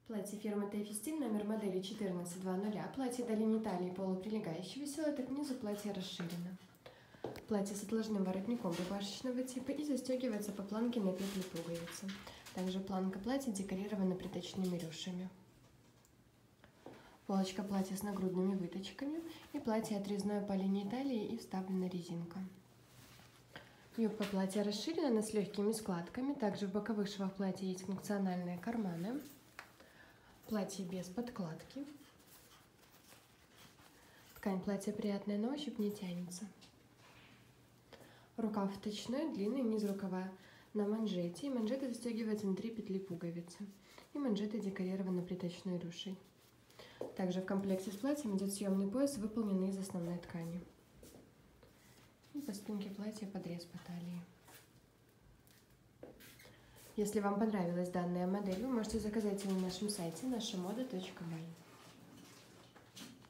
Платье фирмы Тэфи Стиль, номер модели 1420. Платье до линии талии полуприлегающее, висело так внизу, платье расширено. Платье с отложным воротником рубашечного типа и застегивается по планке на петли пуговицы. Также планка платья декорирована приточными рюшами. Полочка платья с нагрудными выточками и платье отрезное по линии талии и вставлена резинка. Юбка платья расширена, она с легкими складками. Также в боковых швах платья есть функциональные карманы. Платье без подкладки. Ткань платья приятная на ощупь, не тянется. Рукав вточной, длинный, низ рукава на манжете. И манжета застегивается на 3 петли пуговицы. И манжеты декорированы приточной рюшей. Также в комплекте с платьем идет съемный пояс, выполненный из основной ткани. И по спинке платья подрез по талии. Если вам понравилась данная модель, вы можете заказать ее на нашем сайте нашамода.бай.